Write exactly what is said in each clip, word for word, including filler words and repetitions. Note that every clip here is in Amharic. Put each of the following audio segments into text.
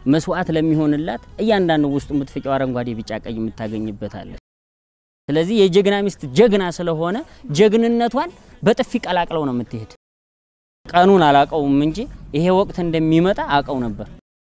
መስዋዕት ለሚሆንላት እያንዳንዱ ውስጥ ምትፈቂው አረንጓዴ ቢጫ ቀይ የምታገኝበት አለ ስለዚህ የጀግና ሚስት ጀግና ስለሆነ ጀግንነቷን በጥፊ ቀላቅለው ነው የምትሄድ ቀኑን አላቀውም እንጂ ይሄ ወቅት እንደሚመጣ አቀው ነበር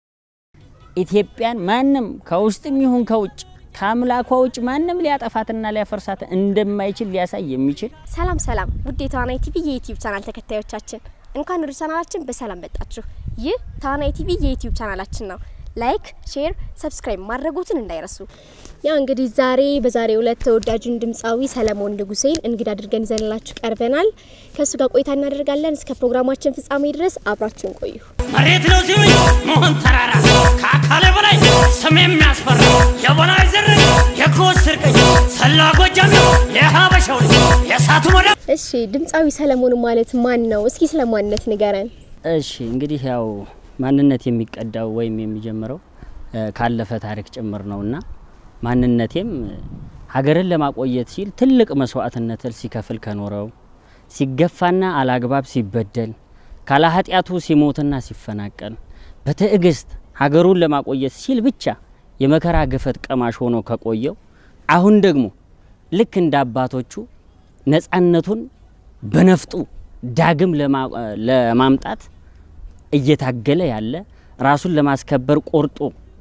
ኢትዮጵያን ማንንም ከውስጥም ይሁን ከውጭ ካምላኳ ውጭ ማንንም ሊያጠፋትና ሊያፈርሳት እንደማይችል ሊያሳይ የሚችል ሰላም ሰላም ውዴታ ታናይ ቲቪ የዩቲዩብ ቻናል ተከታዮቻችን እንኳን ወደ ቻናላችን በሰላም መጣችሁ ይህ ታናይ ቲቪ የዩቲዩብ ቻናላችን ነው ላይክ ሼር ሰብስክራይብ ማድረጉትን እንዳይረሱ ያው እንግዲህ ዛሬ በዛሬው ዕለት ተወዳጁን ድምጻዊ ሰለሞን ንጉሴን እንግዳ አድርገን ይዘንላችሁ ቀርበናል ከሱ ጋር ቆይታ እናደርጋለን እስከ ፕሮግራማችን ፍጻሜ ድረስ አብራችሁን ቆዩ መሬት ነው ሲሉ ሞን ተራራ ካካለ በላይ ሰሜም ያስፈራ የበላይ ዘር የኮስር ቀይ ሰላጎጃም የሃበሻው የሳቱ ወደ እሺ ድምጻዊ ሰለሞን ማለት ማን ነው እስኪ ስለማንነት ንገረን እሺ እንግዲህ ያው ማንነት የሚቀዳው ወይም የሚጀምረው ካለፈ ታሪክ ጭምር ነውና ማንነቴም ሀገርን ለማቆየት ሲል ትልቅ መስዋዕትነትን ሲከፍል ከኖረው ሲገፋና አላግባብ ሲበደል ካላ ኃጢያቱ ሲሞትና ሲፈናቀል በትዕግስት ሀገሩን ለማቆየት ሲል ብቻ የመከራ ገፈት ቀማሽ ሆኖ ከቆየው አሁን ደግሞ ልክ እንደ አባቶቹ ነፃነቱን በነፍጡ ዳግም ለማምጣት እየታገለ ያለ ራሱን ለማስከበር ቆርጦ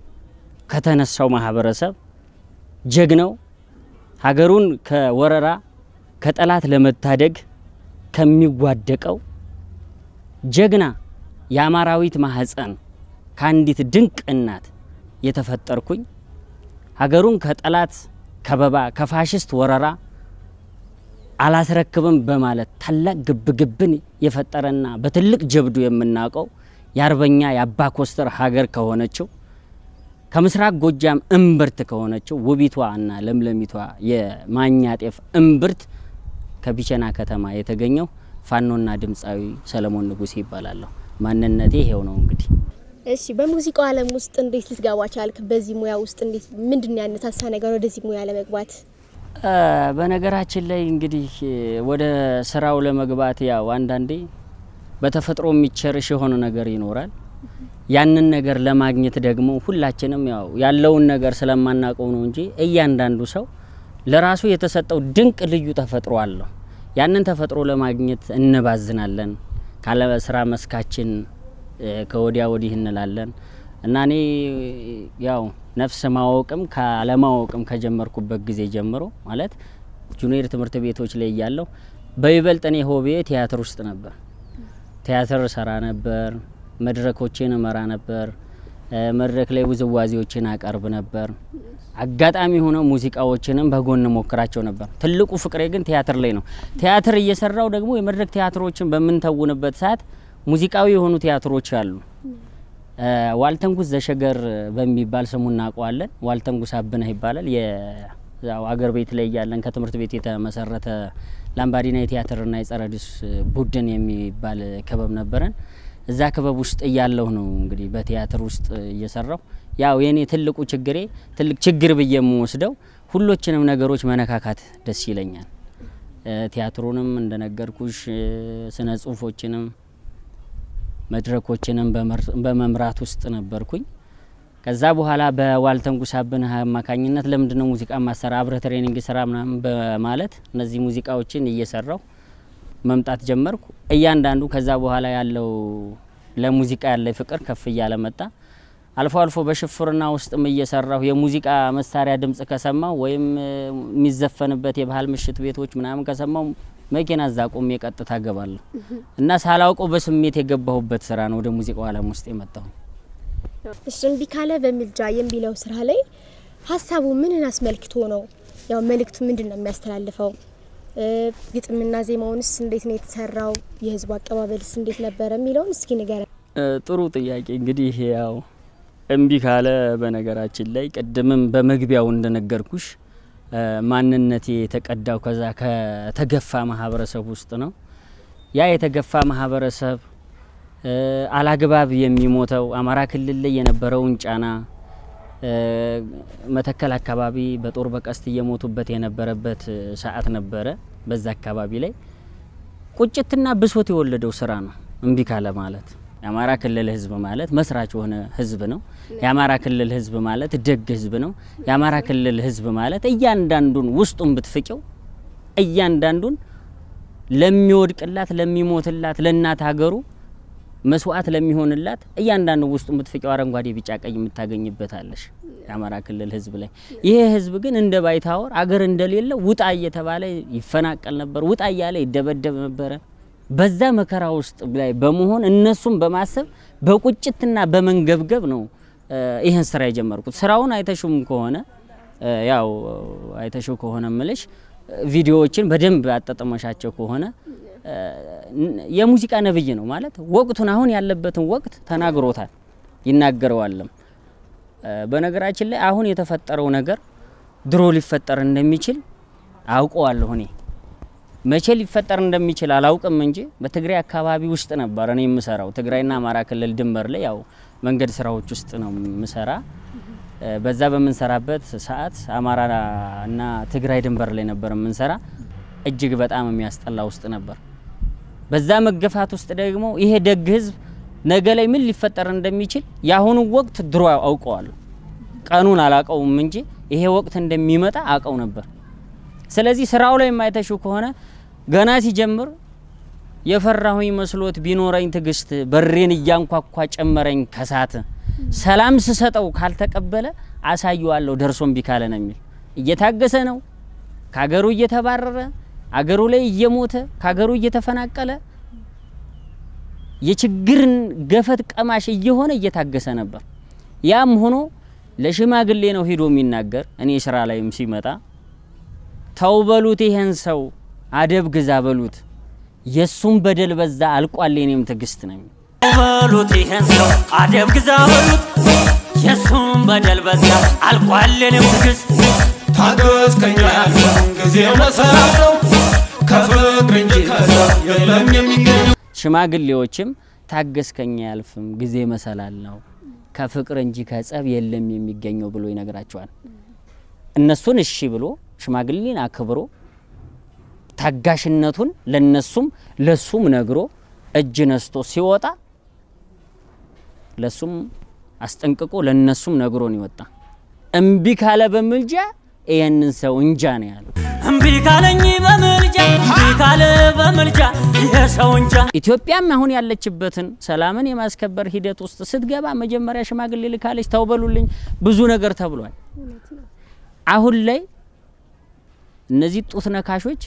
ከተነሳው ማህበረሰብ ጀግናው ሀገሩን ከወረራ ከጠላት ለመታደግ ከሚጓደቀው ጀግና ያማራዊት ማህፀን ካንዲት ድንቅ እናት የተፈጠርኩኝ ሀገሩን ከጠላት ከበባ ከፋሽስት ወረራ አላስረክብም በማለት ታላቅ ግብግብን የፈጠረና በትልቅ ጀብዱ የምናቀው ያርበኛ ያባ ኮስተር ሀገር ከሆነችው ከምስራቅ ጎጃም እምብርት ከሆነችው ውቢቷና ለምለሚቷ የማኛ ጤፍ እምብርት ከቢቸና ከተማ የተገኘው ፋኖና ድምጻዊ ሰለሞን ንጉሴ ይባላል ማንነቴ ይሄው ነው እንግዲህ እሺ በሙዚቃው ዓለም ውስጥ እንዴት ልትገባ ቻልክ በዚህ ሙያ ውስጥ እንዴት ምንድነው ያነሳሳ ነገር ወደዚህ ሙያ ለመግባት በነገራችን ላይ እንግዲህ ወደ ስራው ለመግባት ያው አንዳንዴ በተፈጥሮ የሚቸርሽ የሆነ ነገር ይኖራል ያንን ነገር ለማግኘት ደግሞ ሁላችንም ያው ያለውን ነገር ስለማናቀው ነው እንጂ እያንዳንዱ ሰው ለራሱ የተሰጠው ድንቅ ልዩ ተፈጥሮ አለው ያንን ተፈጥሮ ለማግኘት እንባዝናለን ካለ ስራ መስካችን ከወዲያ ወዲህ እንላለን እና እኔ ያው ነፍስ ማወቅም ካለማወቅም ከጀመርኩበት ጊዜ ጀምሮ ማለት ጁኒየር ትምህርት ቤቶች ላይ ያለው በይበልጥ እኔ ሆቤ ቲያትር ውስጥ ነበር ቲያትር ሰራ ነበር መድረኮችን መራ ነበር መድረክ ላይ ውዝዋዜዎችን አቀርብ ነበር አጋጣሚ ሆኖ ሙዚቃዎችንም በጎን ሞክራቸው ነበር ትልቁ ፍቅሬ ግን ቲያትር ላይ ነው ቲያትር እየሰራው ደግሞ የመድረክ ቲያትሮችን በመንተውንበት ሰዓት ሙዚቃዊ የሆኑ ቲያትሮች አሉ ዋልተንጉስ ዘሸገር በሚባል ስሙና አቋለን ዋልተንጉስ አብነህ ይባላል የዛው አገር ቤት ላይ ያለን ከትምህርት ቤት የተመሰረተ ላምባዲና ቲያትርና የጸረዲስ ቡድን የሚባል ክበብ ነበረን እዛ ክበብ ውስጥ ያለው ነው እንግዲህ በቲያትር ውስጥ እየሰራው ያው የኔ ትልቁ ችግሬ ትልቅ ችግር በየምወስደው ሁሎችንም ነገሮች መነካካት ደስ ይለኛል ቲያትሩንም እንደነገርኩሽ ስነ ጽሁፎችንም መድረኮችንም በመምራት ውስጥ ነበርኩኝ ከዛ በኋላ በዋልተንጉስ አብነህ አማካኝነት ለምንድነው ሙዚቃ ማሰራ አብረ ትሬኒንግ ስራ ምናምን በማለት እነዚህ ሙዚቃዎችን እየሰራው መምጣት ጀመርኩ እያንዳንዱ ከዛ በኋላ ያለው ለሙዚቃ ያለ ፍቅር ከፍ ይያለ መጣ አልፎ አልፎ በሽፍርና ውስጥም እየሰራው የሙዚቃ መሳሪያ ድምጽ ከሰማው ወይም የሚዘፈንበት የባህል ምሽት ቤቶች ምናምን ከሰማው መኪና ዛቆም የቀጥታ ገባለሁ እና ሳላውቀው በስሜት የገባሁበት ስራ ነው ወደ ሙዚቃው ዓለም ውስጥ የመጣው እሺም ቢካለ በሚልጃ የሚለው ስራ ላይ ሐሳቡ ምንን አስመልክቶ ነው ያው መልእክቱ ምንድነው የሚያስተላልፈው ግጥምና ዜማውንስ እንዴት ነው የተሰራው የህዝብ አቀባበልስ እንዴት ነበር የሚለው እስኪ ንገረን ጥሩ ጥያቄ እንግዲህ ያው እምቢካለ በነገራችን ላይ ቀደምም በመግቢያው እንደነገርኩሽ ማንነቴ የተቀዳው ከዛ ከተገፋ ማህበረሰብ ውስጥ ነው ያ የተገፋ ማህበረሰብ አላግባብ የሚሞተው አማራ ክልል ላይ የነበረውን ጫና መተከል አካባቢ በጦር በቀስት እየሞቱበት የነበረበት ሰዓት ነበረ በዛ አካባቢ ላይ ቁጭትና ብሶት የወለደው ስራ ነው እምቢካለ ማለት የአማራ ክልል ህዝብ ማለት መስራች ሆነ ህዝብ ነው የአማራ ክልል ህዝብ ማለት ደግ ህዝብ ነው የአማራ ክልል ህዝብ ማለት እያንዳንዱን ውስጡን ብትፍቂው እያንዳንዱን ለሚወድቅላት ለሚሞትላት ለእናት ሀገሩ መስዋዕት ለሚሆንላት እያንዳንዱ ውስጡን ብትፍቂው አረንጓዴ ቢጫ ቀይ የምታገኝበታለሽ የአማራ ክልል ህዝብ ላይ ይሄ ህዝብ ግን እንደ ባይታወር አገር እንደሌለ ውጣ እየተባለ ይፈናቀል ነበር ውጣ እያለ ይደበደብ ነበር በዛ መከራ ውስጥ ላይ በመሆን እነሱም በማሰብ በቁጭትና በመንገብገብ ነው ይሄን ስራ የጀመርኩት ስራውን አይተሹም ከሆነ ያው አይተሹ ከሆነ ምልሽ ቪዲዮዎችን በደንብ አጣጣመሻቸው ከሆነ የሙዚቃ ነብይ ነው ማለት ወቅቱን አሁን ያለበትን ወቅት ተናግሮታል ይናገረዋልም በነገራችን ላይ አሁን የተፈጠረው ነገር ድሮ ሊፈጠር እንደሚችል አውቀዋለሁ እኔ መቼ ሊፈጠር እንደሚችል አላውቅም እንጂ በትግራይ አካባቢ ውስጥ ነበር እኔ የምሰራው ትግራይና አማራ ክልል ድንበር ላይ ያው መንገድ ስራዎች ውስጥ ነው የምሰራ በዛ በመንሰራበት ሰዓት አማራና ትግራይ ድንበር ላይ ነበር የምንሰራ እጅግ በጣም የሚያስጠላ ውስጥ ነበር በዛ መገፋት ውስጥ ደግሞ ይሄ ደግ ህዝብ ነገ ላይ ምን ሊፈጠር እንደሚችል ያሁኑ ወቅት ድሮ አውቀዋለሁ ቀኑን አላቀውም እንጂ ይሄ ወቅት እንደሚመጣ አቀው ነበር ስለዚህ ስራው ላይ የማይተሹ ከሆነ ገና ሲጀምር የፈራሁኝ መስሎት ቢኖረኝ ትግስት በሬን እያንኳኳ ጨመረኝ ከሳት ሰላም ስሰጠው ካልተቀበለ አሳዩዋለሁ ደርሶም ቢካለ ነው የሚል እየታገሰ ነው ካገሩ እየተባረረ አገሩ ላይ እየሞተ ካገሩ እየተፈናቀለ የችግርን ገፈት ቀማሽ እየሆነ እየታገሰ ነበር ያም ሆኖ ለሽማግሌ ነው ሄዶ የሚናገር እኔ ስራ ላይም ሲመጣ ታውበሉት ይሄን ሰው አደብ ግዛ በሉት የሱም በደል በዛ አልቋል የኔም ትግስት ነው ታውበሉት ይሄን ሰው አደብ ግዛ በሉት የሱም በደል በዛ አልቋል የኔም ትግስት ታገስ ከኛ ጊዜ መሰረት ነው ከፍቅር እንጂ ከሰው የለም የሚገኝ ሽማግሌዎችም ታገስ ከኛ ያልፍም ጊዜ መሰላል ነው ከፍቅር እንጂ ከጸብ የለም የሚገኘው ብሎ ይነግራቸዋል እነሱን እሺ ብሎ ሽማግሌን አክብሮ ታጋሽነቱን ለነሱም ለሱም ነግሮ እጅ ነስቶ ሲወጣ ለሱም አስጠንቅቆ ለነሱም ነግሮን ይወጣ እምቢ ካለ በመልጃ ይሄንን ሰው እንጃ ነው ያለው እምቢ ካለኝ በመልጃ እምቢ ካለ በመልጃ ይሄ ሰው እንጃ ኢትዮጵያም አሁን ያለችበትን ሰላምን የማስከበር ሂደት ውስጥ ስትገባ መጀመሪያ ሽማግሌ ልካለች ታውበሉልኝ ብዙ ነገር ተብሏል አሁን ላይ እነዚህ ጡት ነካሾች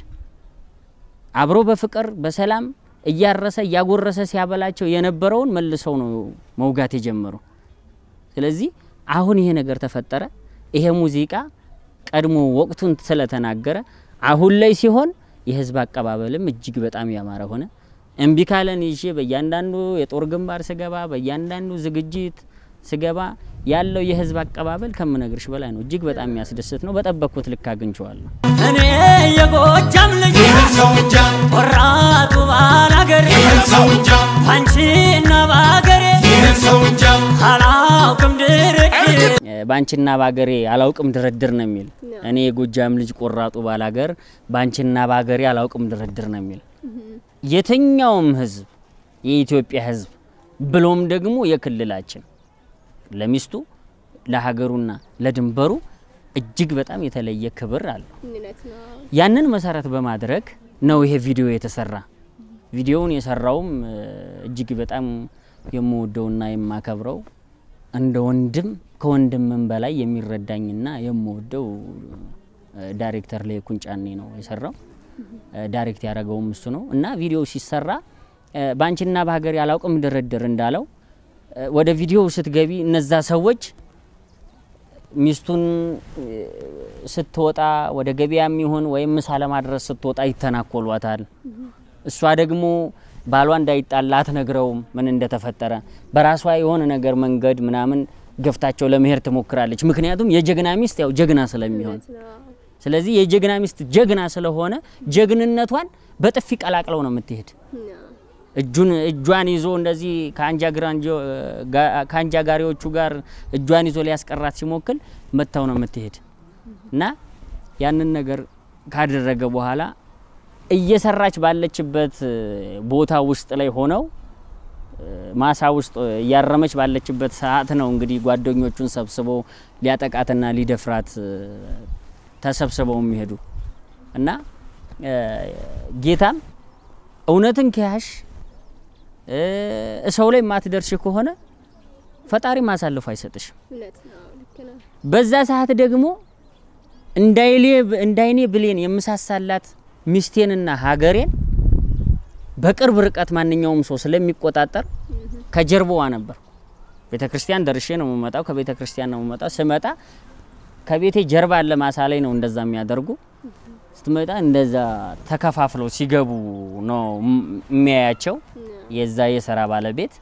አብሮ በፍቅር በሰላም እያረሰ ያጎረሰ ሲያበላቸው የነበረውን መልሰው ነው መውጋት የጀመሩ ስለዚህ አሁን ይሄ ነገር ተፈጠረ ይሄ ሙዚቃ ቀድሞ ወቅቱን ስለተናገረ አሁን ላይ ሲሆን የህዝብ አቀባበልም እጅግ በጣም ያማረ ሆነ እምቢ ካለን ይዤ በእያንዳንዱ የጦር ግንባር ስገባ በእያንዳንዱ ዝግጅት ስገባ ያለው የህዝብ አቀባበል ከመነግርሽ በላይ ነው እጅግ በጣም የሚያስደስት ነው በጠበቅኩት ልክ አግኝቼዋለሁ እኔ የጎጃም ልጅ ሰውጃ ወራቱ ባላገሬ ሰውጃ ባንቺና ባገሬ ሰውጃ አላውቅም ድርድር ባንቺና ባገሬ አላውቅም ድርድር ነው የሚል እኔ የጎጃም ልጅ ቆራጡ ባላገር ባንቺና ባገሬ አላውቅም ድርድር ነው የሚል የትኛውም ህዝብ የኢትዮጵያ ህዝብ ብሎም ደግሞ የክልላችን ለሚስቱ ለሀገሩና ለድንበሩ እጅግ በጣም የተለየ ክብር አለ ያንን መሰረት በማድረግ ነው ይሄ ቪዲዮ የተሰራ ቪዲዮውን የሰራውም እጅግ በጣም የምወደውና የማከብረው እንደ ወንድም ከወንድምም በላይ የሚረዳኝና የምወደው ዳይሬክተር ላይ ኩንጫኔ ነው የሰራው ዳይሬክት ያደረገውም እሱ ነው እና ቪዲዮ ሲሰራ ባንቺና በሀገር ያላውቅም ድርድር እንዳለው ወደ ቪዲዮ ስትገቢ እነዛ ሰዎች ሚስቱን ስትወጣ ወደ ገበያም ይሁን ወይም ምሳ ለማድረስ ስትወጣ ይተናኮሏታል እሷ ደግሞ ባሏ እንዳይጣላት ነግረውም ምን እንደተፈጠረ በራሷ የሆነ ነገር መንገድ ምናምን ገፍታቸው ለመሄድ ትሞክራለች ምክንያቱም የጀግና ሚስት ያው ጀግና ስለሚሆን ስለዚህ የጀግና ሚስት ጀግና ስለሆነ ጀግንነቷን በጥፊ ቀላቅለው ነው የምትሄድ እጁን እጇን ይዞ እንደዚህ ካንጃ ግራንጆ ካንጃ ጋሪዎቹ ጋር እጇን ይዞ ሊያስቀራት ሲሞክል መታው ነው የምትሄድ እና ያንን ነገር ካደረገ በኋላ እየሰራች ባለችበት ቦታ ውስጥ ላይ ሆነው ማሳ ውስጥ ያረመች ባለችበት ሰዓት ነው እንግዲህ ጓደኞቹን ሰብስቦ ሊያጠቃትና ሊደፍራት ተሰብስበው የሚሄዱ እና ጌታም እውነትን ከያሽ ሰው ላይ ማትደርሽ ከሆነ ፈጣሪ ማሳልፎ አይሰጥሽ በዛ ሰዓት ደግሞ እንዳይሌ እንዳይኔ ብሌን የምሳሳላት ሚስቴንና ሀገሬን በቅርብ ርቀት ማንኛውም ሰው ስለሚቆጣጠር ከጀርባዋ ነበር ቤተክርስቲያን ደርሼ ነው መመጣው ከቤተክርስቲያን ነው መመጣው ስመጣ ከቤቴ ጀርባ አለ ማሳ ላይ ነው እንደዛ የሚያደርጉ ስትመጣ እንደዛ ተከፋፍለው ሲገቡ ነው የሚያያቸው የዛ የሰራ ባለቤት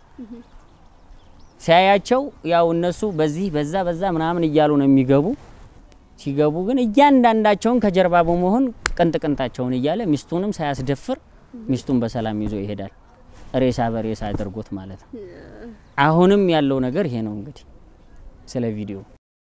ሲያያቸው ያው እነሱ በዚህ በዛ በዛ ምናምን ይያሉ ነው የሚገቡ ሲገቡ ግን እያንዳንዳቸውን ከጀርባ በመሆን ቅንጥቅንታቸውን ይያለ ሚስቱንም ሳያስደፍር ሚስቱን በሰላም ይዞ ይሄዳል ሬሳ በሬሳ አድርጎት ማለት ነው አሁንም ያለው ነገር ይሄ ነው እንግዲህ ስለ ቪዲዮ